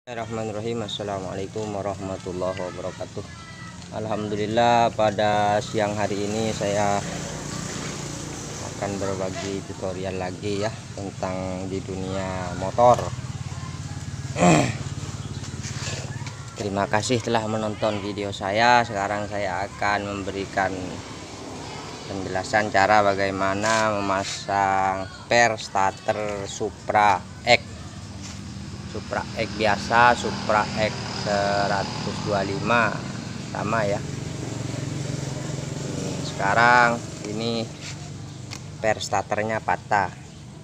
Bismillahirrahmanirrahim. Assalamualaikum warahmatullahi wabarakatuh. Alhamdulillah, pada siang hari ini saya akan berbagi tutorial lagi ya tentang di dunia motor. Terima kasih telah menonton video saya. Sekarang saya akan memberikan penjelasan cara bagaimana memasang per starter Supra X biasa, Supra X 125 sama ya. Sekarang ini per starternya patah.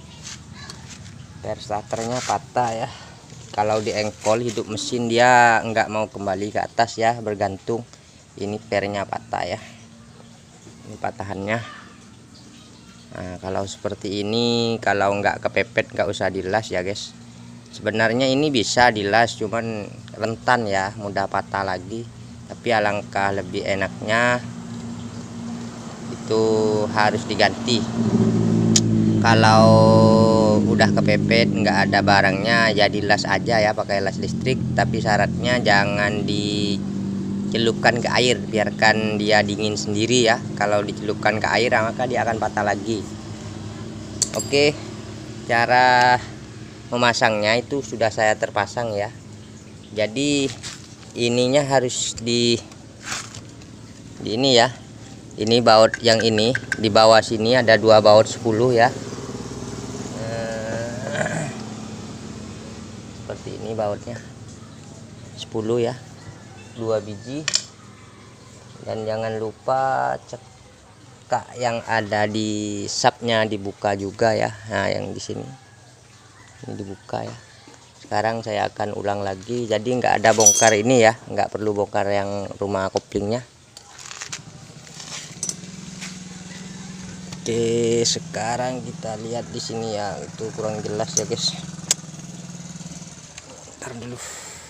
Ya. Kalau di engkol hidup mesin dia enggak mau kembali ke atas ya, bergantung. Ini pernya patah ya. Ini patahannya. Nah, kalau seperti ini, kalau enggak kepepet enggak usah dilas ya guys. Sebenarnya ini bisa dilas, cuman rentan ya, mudah patah lagi. Tapi alangkah lebih enaknya itu harus diganti. Kalau udah kepepet nggak ada barangnya, ya dilas aja ya, pakai las listrik. Tapi syaratnya jangan dicelupkan ke air, biarkan dia dingin sendiri ya. Kalau dicelupkan ke air maka dia akan patah lagi. Oke, cara memasangnya itu sudah saya terpasang ya. Jadi ininya harus di ini ya. Ini baut yang ini di bawah sini ada 2 baut 10 ya. Seperti ini bautnya 10 ya, 2 biji. Dan jangan lupa cekak yang ada di sapnya dibuka juga ya. Nah, yang di sini ini dibuka ya. Sekarang saya akan ulang lagi, jadi nggak ada bongkar ini ya, nggak perlu bongkar yang rumah koplingnya. Oke, sekarang kita lihat di sini ya, itu kurang jelas ya guys. Ntar dulu.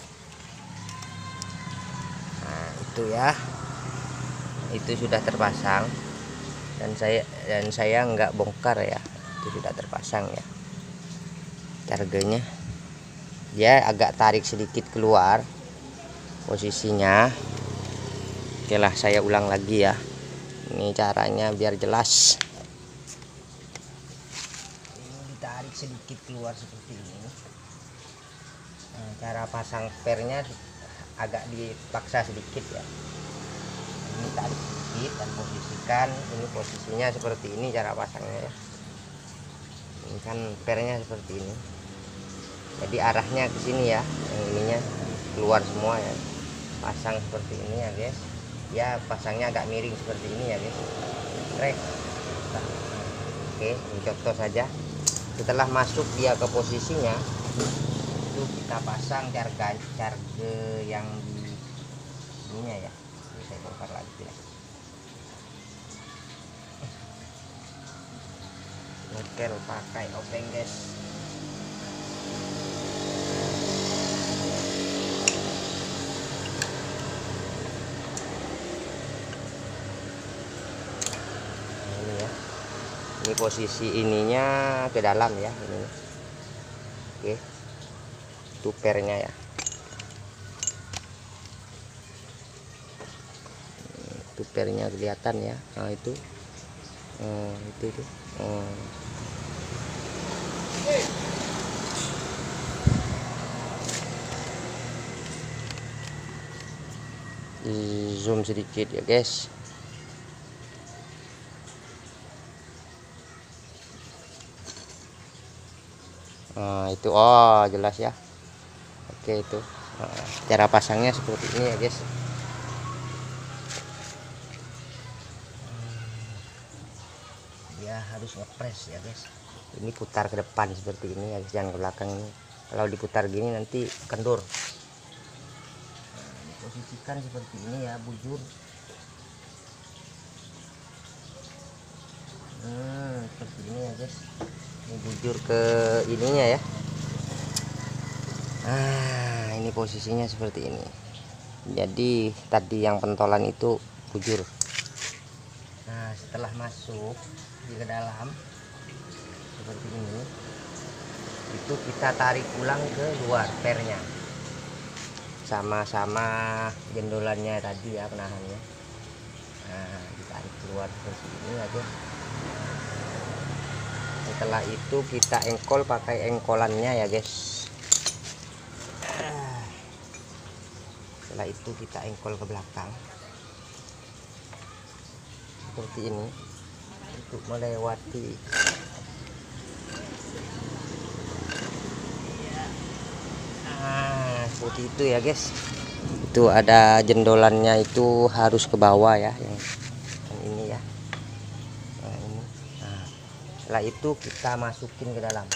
Nah, itu ya, itu sudah terpasang dan saya nggak bongkar ya, itu sudah terpasang ya. Harganya dia agak tarik sedikit keluar posisinya. Oke lah, saya ulang lagi ya, ini caranya biar jelas. Ini ditarik sedikit keluar seperti ini. Nah, cara pasang pernya agak dipaksa sedikit ya. Ini tarik sedikit dan posisikan. Ini posisinya seperti ini cara pasangnya ya. Ini kan pernya seperti ini, jadi arahnya ke sini ya, yang ininya keluar semua ya. Pasang seperti ini ya guys ya, pasangnya agak miring seperti ini ya guys. Oke, ini contoh saja. Setelah masuk dia ke posisinya, itu kita pasang charge yang di ininya ya. Ini saya bongkar lagi ya. Nikel pakai obeng guys. Ini posisi ininya ke dalam ya, ini. Oke, itu pernya ya. Itu pernya kelihatan ya. Nah itu, itu. Di zoom sedikit ya guys. Nah, itu jelas ya. Oke, itu cara pasangnya seperti ini ya guys. Ya harus ngepres ya guys. Ini putar ke depan seperti ini ya guys, jangan ke belakang ini. Kalau diputar gini nanti kendur. Nah, diposisikan seperti ini ya, bujur. Seperti ini ya guys. Ini bujur ke ininya ya. Nah, ini posisinya seperti ini. Jadi tadi yang pentolan itu bujur. Nah, setelah masuk di ke dalam seperti ini, itu kita tarik ulang ke luar pernya. sama-sama jendolannya tadi ya, penahannya. Nah, ditarik keluar seperti ini aja. Setelah itu kita engkol pakai engkolannya ya guys. Setelah itu kita engkol ke belakang seperti ini untuk melewati seperti itu ya guys. Itu ada jendolannya, itu harus ke bawah ya, yang ini ya. Nah, ini. Nah, setelah itu kita masukin ke dalam.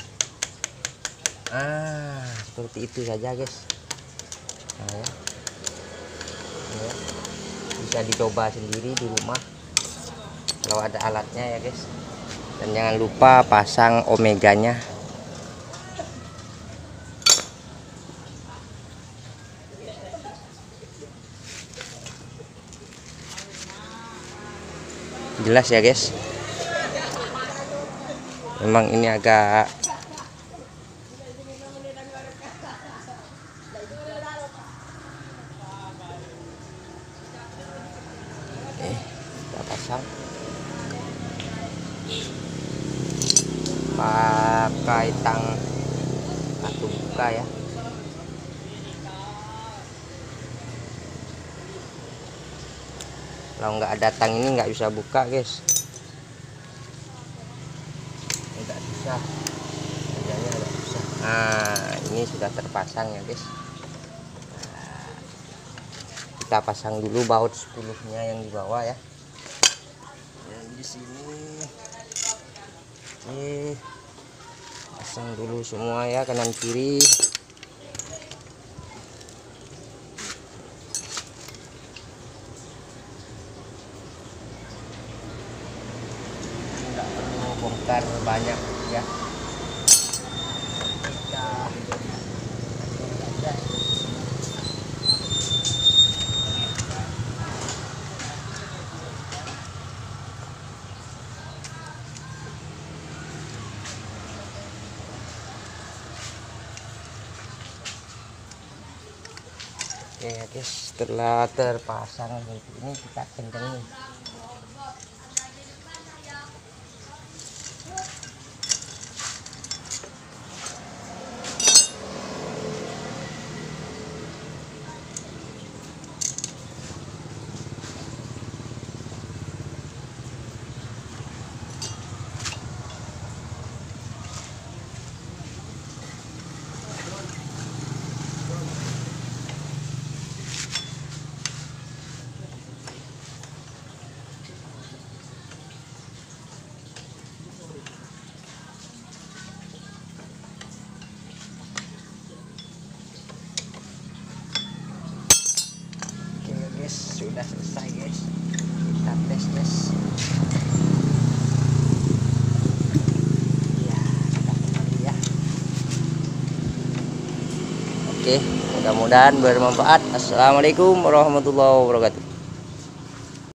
Seperti itu saja guys. Nah, ya. Ya. Bisa dicoba sendiri di rumah kalau ada alatnya ya guys. Dan jangan lupa pasang omeganya. Jelas ya guys, memang ini agak kita pasang pakai tang atau buka ya. Kalau nggak ada tang ini nggak bisa buka guys, nggak bisa, kerjanya nggak bisa. Nah, ini sudah terpasang ya guys. Nah, kita pasang dulu baut 10-nya yang di bawah ya, yang di sini. Oke, pasang dulu semua ya, kanan kiri. Nggak perlu bongkar banyak ya, kita aja. Oke ya guys, setelah terpasang seperti ini kita kencengin. Sudah selesai guys, kita tes ya, kita kembali ya. Oke, mudah-mudahan bermanfaat. Assalamualaikum warahmatullahi wabarakatuh.